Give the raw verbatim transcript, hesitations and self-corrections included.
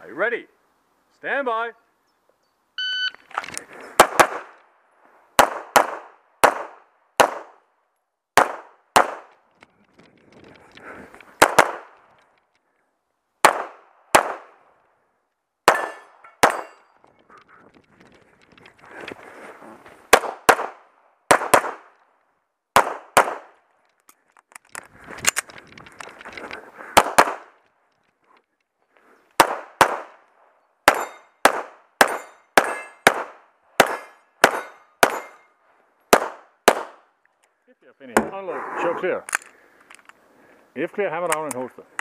Are you ready? Stand by. If you're finished, unload, show clear. If clear, hammer down and hold still.